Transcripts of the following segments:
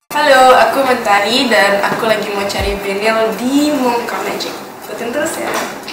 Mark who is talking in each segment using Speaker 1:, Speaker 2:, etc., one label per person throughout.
Speaker 1: Halo, aku Mentari dan aku lagi mau cari vinyl di Monka Magic. Ikutin terus ya.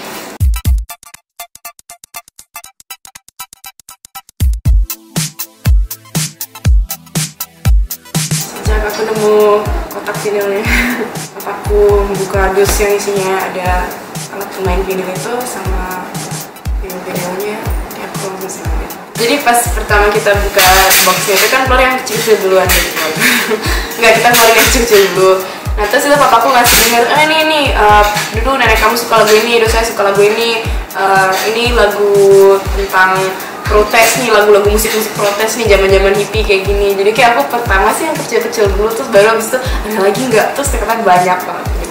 Speaker 1: Sejak aku nemu kotak vinylnya, aku membuka dus yang isinya ada alat pemain vinyl itu sama vinyl-vinylnya. Aku langsung senang gitu. Jadi pas pertama kita buka boxnya itu kan keluar yang kecil-kecil duluan gitu. Nggak, kita keluarin yang kecil-kecil dulu. Nah terus itu papaku ngasih denger, ini dulu nenek kamu suka lagu ini, dulu saya suka lagu ini lagu tentang protes nih, lagu-lagu musik-musik protes nih, zaman-zaman hippie kayak gini. Jadi kayak aku pertama sih yang kecil-kecil dulu, terus baru abis itu ada lagi nggak, terus ternyata banyak banget gitu.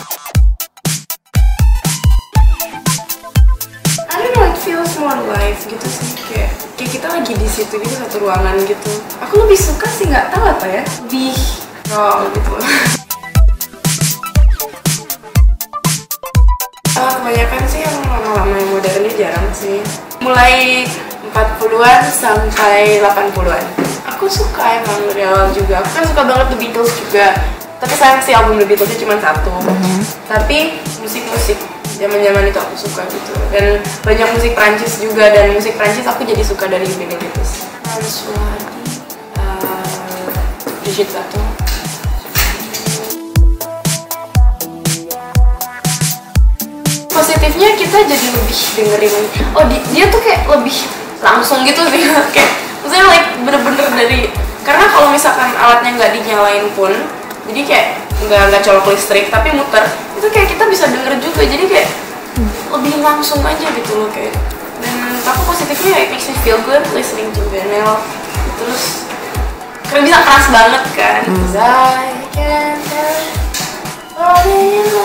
Speaker 1: I don't know, it feels more live gitu sih, kayak kita lagi di situ gitu, satu ruangan gitu. Aku lebih suka sih, nggak tahu apa ya, lebih raw gitu. Kebanyakan sih yang lama-lama yang modernnya jarang sih. Mulai 40-an sampai 80-an. Aku suka emang dari awal juga. Aku kan suka banget The Beatles juga. Tapi sayang sih album The Beatlesnya cuma satu. Tapi musik-musik zaman-zaman itu aku suka gitu. Dan banyak musik Prancis juga, dan musik Prancis aku jadi suka dari vinyl itu. Brigitte Bardot. Positifnya kita jadi lebih dengerin, dia tuh kayak lebih langsung gitu sih. Kayak maksudnya bener-bener dari, karena kalau misalkan alatnya nggak dinyalain pun, jadi kayak nggak colok listrik tapi muter, itu kayak kita bisa denger juga, jadi kayak lebih langsung aja gitu loh kayak. Dan aku positifnya it makes me feel good listening to vinyl. Terus karena bisa keras banget kan. I can tell